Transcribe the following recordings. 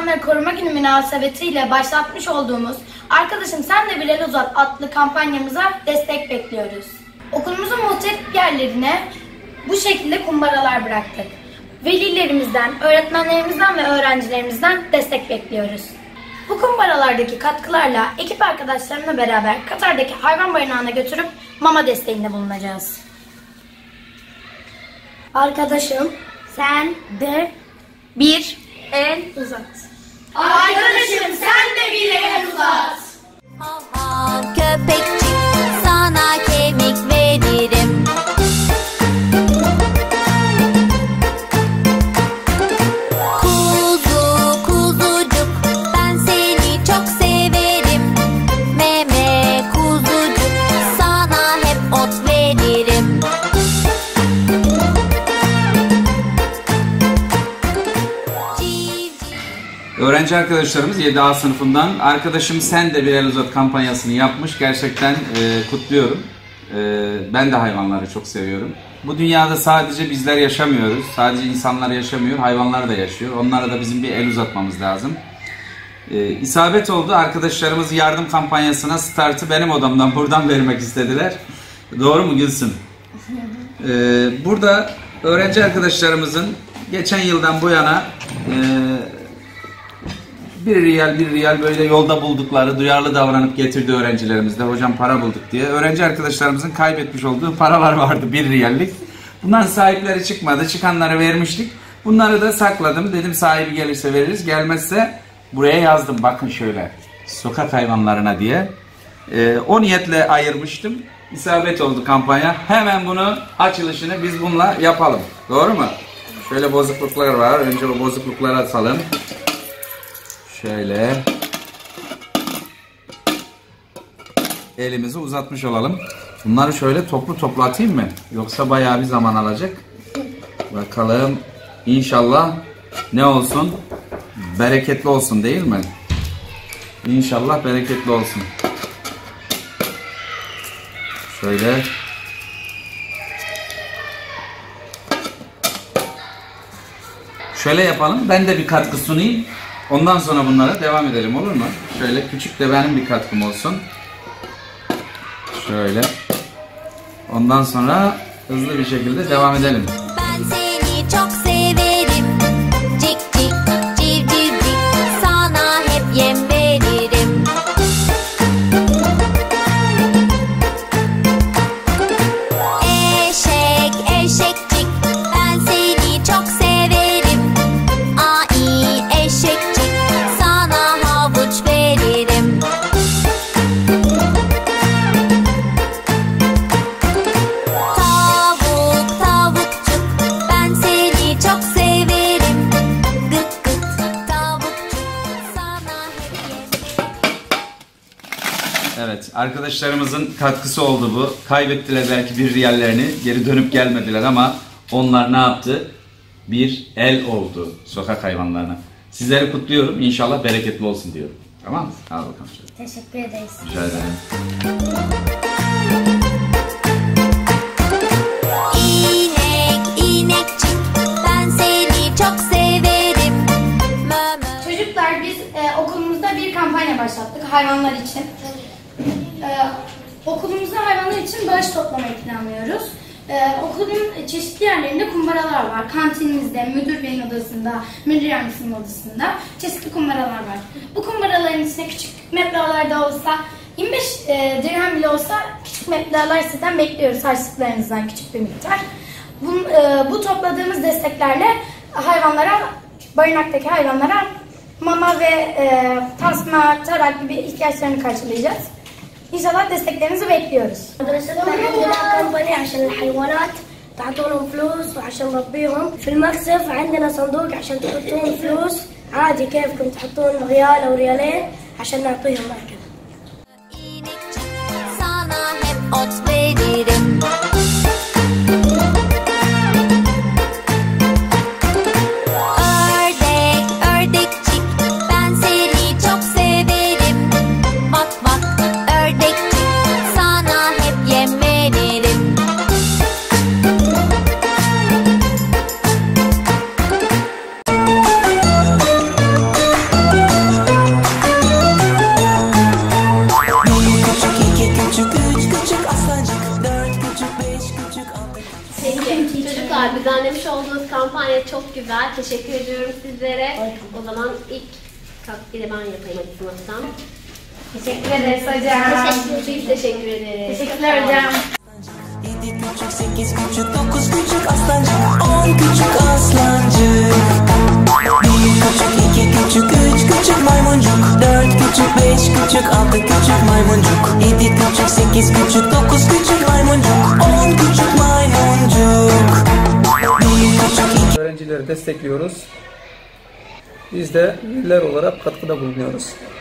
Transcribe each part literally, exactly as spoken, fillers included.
Hayvanları Koruma Günü münasebetiyle başlatmış olduğumuz Arkadaşım Sen de Bir El Uzat adlı kampanyamıza destek bekliyoruz. Okulumuzun muhtelif yerlerine bu şekilde kumbaralar bıraktık. Velilerimizden, öğretmenlerimizden ve öğrencilerimizden destek bekliyoruz. Bu kumbaralardaki katkılarla ekip arkadaşlarımla beraber Katar'daki hayvan barınağına götürüp mama desteğinde bulunacağız. Arkadaşım sen de bir el uzat. Arkadaşım sen de bir el uzat. Hav hav köpekçik, sana kemik veririm. Kuzu kuzucuk, ben seni çok severim. Meme kuzucuk, sana hep ot veririm. Öğrenci arkadaşlarımız yedi A sınıfından Arkadaşım Sen de Bir El Uzat kampanyasını yapmış. Gerçekten e, kutluyorum. E, ben de hayvanları çok seviyorum. Bu dünyada sadece bizler yaşamıyoruz. Sadece insanlar yaşamıyor, hayvanlar da yaşıyor. Onlara da bizim bir el uzatmamız lazım. E, isabet oldu. Arkadaşlarımız yardım kampanyasına startı benim odamdan buradan vermek istediler. Doğru mu Gülsüm? E, burada öğrenci arkadaşlarımızın geçen yıldan bu yana e, bir riyal bir riyal böyle yolda buldukları, duyarlı davranıp getirdi öğrencilerimizde. Hocam para bulduk diye. Öğrenci arkadaşlarımızın kaybetmiş olduğu paralar vardı bir riyallik. Bunların sahipleri çıkmadı. Çıkanları vermiştik. Bunları da sakladım. Dedim sahibi gelirse veririz. Gelmezse buraya yazdım. Bakın şöyle. Sokak hayvanlarına diye. Ee, o niyetle ayırmıştım. İsabet oldu kampanya. Hemen bunu açılışını biz bununla yapalım. Doğru mu? Şöyle bozukluklar var. Önce o bozuklukları atalım. Şöyle elimizi uzatmış olalım. Bunları şöyle toplu toplu atayım mı? Yoksa bayağı bir zaman alacak. Bakalım. İnşallah ne olsun? Bereketli olsun değil mi? İnşallah bereketli olsun. Şöyle. Şöyle yapalım. Ben de bir katkı sunayım. Ondan sonra bunlara devam edelim, olur mu? Şöyle küçük de benim bir katkım olsun. Şöyle. Ondan sonra hızlı bir şekilde devam edelim. Ben seni çok severim. Cik cik, civ civ cik, sana hep yem veririm. Eşek, eşekcik, ben seni çok severim. Ai, eşekcik, sana havuç veririm. Tavuk, tavukçuk, ben seni çok severim. Gıt gıt, tavukçuk, sana hep yem. Evet, arkadaşlarımızın katkısı oldu bu. Kaybettiler belki bir riyallerini, geri dönüp gelmediler ama onlar ne yaptı? Bir el oldu sokak hayvanlarına. Sizleri kutluyorum. İnşallah bereketli olsun diyorum. Tamam mı? Al bakalım şöyle. Teşekkür ederiz. Rica ederim. İnek, inekçik, ben seni çok severim. Mö mö. Çocuklar biz e, okulumuzda bir kampanya başlattık hayvanlar için. E, okulumuzda hayvanlar için bağış toplamayı planlıyoruz. E, okulun çeşitli yerlerinde kumbaralar var. Kantinimizde, müdür beyin odasında, müdür yardımcısının odasında çeşitli kumbaralar var. Bu kumbaraların içine küçük meblağlarda olsa, yirmi beş e, dirhem bile olsa küçük meblağlar sizden bekliyoruz, harçlıklarınızdan küçük bir miktar. Bu, e, bu topladığımız desteklerle hayvanlara, barınaktaki hayvanlara mama ve e, tasma, tarak gibi ihtiyaçlarını karşılayacağız. İnşallah desteklerinizi bekliyoruz. مدرستنا عندنا كمباني عشان الحيوانات تعطونهم فلوس وعشان نربيهم. في المكسف عندنا صندوق عشان تحطون فلوس عادي كيفكم تحطون ريال او ريالين عشان نعطيهم اكل. İnekçik, sana hep ot veririm. Ördek, ördekçik, ben seni çok severim. Bak bak, ördekçik, sana hep yem veririm. çok güzel. Teşekkür ediyorum sizlere. O zaman ilk katkıyı da ben yapayım hadi sınıftan. Teşekkür ederiz hocam. Biz teşekkür ederiz. Teşekkürler hocam. Yedi küçük, sekiz küçük, dokuz küçük aslancık, on küçük aslancık. Bir küçük, iki küçük, üç küçük maymuncuk, dört küçük, beş küçük, altı küçük maymuncuk. Yedi küçük, sekiz küçük, dokuz küçük maymuncuk, on küçük maymuncuk. Bir küçük, Öğrencileri destekliyoruz. Biz de veliler olarak katkıda bulunuyoruz.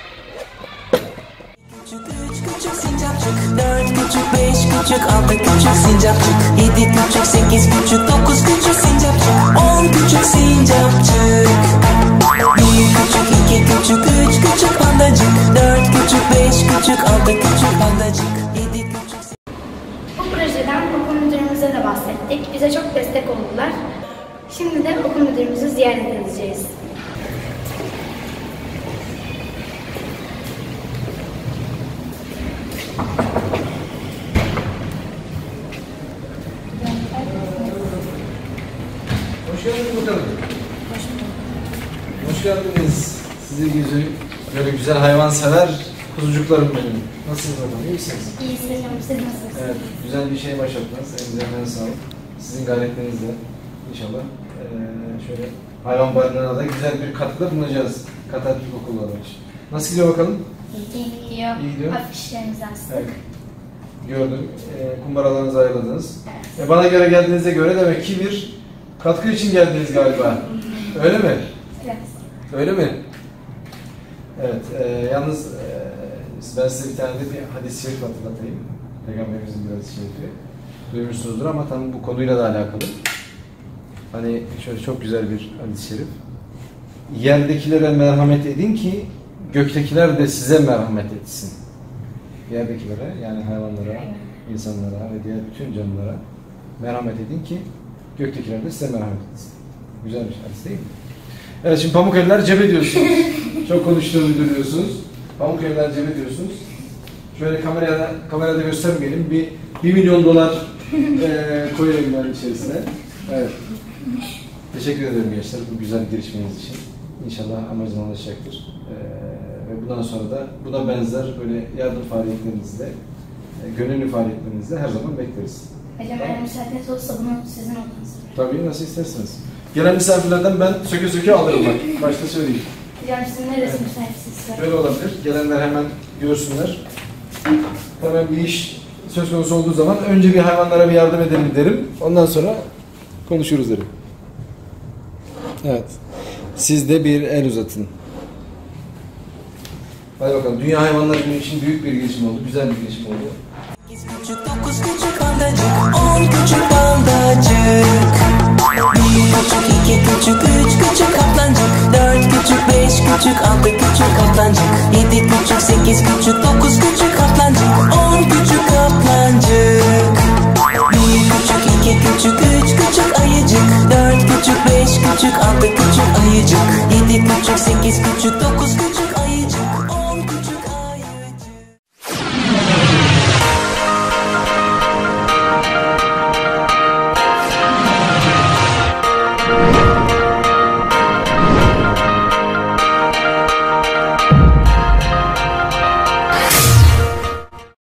üç küçük sincapçık, dört küçük, beş küçük, altı küçük sincapçık. Yedi küçük, sekiz küçük, dokuz küçük sincapçık, on küçük sincapçık. Bir küçük, iki küçük, üç küçük pandacık, dört küçük, beş küçük, altı küçük pandacık. Yedi küçük. Bu projeden okul müdürümüze de bahsettik. Bize çok destek oldular. Şimdi de okul müdürümüzü ziyaret edeceğiz. Hoş geldiniz bakalım. Hoş geldiniz. Sizi güzel, böyle güzel hayvansever kuzucuklarım benim. Nasılsınız bakalım? İyi misiniz? İyi hocam, siz nasılsınız? Evet, güzel bir şey başlattınız. Elinize emeğine sağlık. Sizin gayretlerinizle inşallah eee, şöyle hayvan barınağına da güzel bir katkıda bulunacağız. Katatürk okulları için. Nasıl gidiyor bakalım? İyi gidiyor. İyi gidiyor. Afişlerimizi astık. Evet. Gördüm. Eee kumbaralarınızı ayarladınız. E, bana göre geldiğinize göre demek ki bir katkı için geldiniz galiba. Öyle mi? Evet. Öyle mi? Evet. E, yalnız e, ben size bir tane de bir hadis-i şerif hatırlatayım. Peygamberimizin bir hadis-i şerifi. Duymuşsunuzdur ama tam bu konuyla da alakalı. Hani şöyle çok güzel bir hadis-i şerif. Yerdekilere merhamet edin ki göktekiler de size merhamet etsin. Yerdekilere yani hayvanlara, insanlara ve diğer bütün canlılara merhamet edin ki göktekiler de size merhamet etsin. Güzel bir hadis değil mi? Evet, şimdi pamuk eller cebe diyorsunuz. Çok konuştuğumu duyuyorsunuz. Pamuk eller cebe diyorsunuz. Şöyle kamerada kamerada göstermeyelim. Bir, bir milyon dolar e, koyayım ben içerisine. Evet. Teşekkür ederim gençler bu güzel girişiminiz için. İnşallah amacına ulaşacaktır. E, ve bundan sonra da buna benzer böyle yardım faaliyetlerinizle, e, gönüllü faaliyetlerinizle her zaman bekleriz. Hocam eğer müsaadeniz olursa bunu sizin odanız. Tabii, nasıl isterseniz. Gelen misafirlerden ben söke söke alırım bak. Başta söyleyeyim. Hocam sizin neresi müsaitsiniz? Böyle olabilir. Gelenler hemen görsünler. Hemen bir iş söz konusu olduğu zaman önce bir hayvanlara bir yardım edelim derim. Ondan sonra konuşuruz derim. Evet. Siz de bir el uzatın. Hadi bakalım. Dünya Hayvanlar Günü için büyük bir girişim oldu. Güzel bir girişim oldu. sekiz küçük, dokuz küçük pandacık, on küçük pandacık. Bir küçük, iki küçük, üç küçük kaplancık, dört küçük, beş küçük, altı küçük kaplancık. Yedi küçük, sekiz küçük, dokuz küçük kaplancık, on küçük kaplancık. Bir küçük, iki küçük, üç küçük ayıcık, dört küçük, beş küçük, altı küçük ayıcık. Yedi küçük, sekiz küçük, dokuz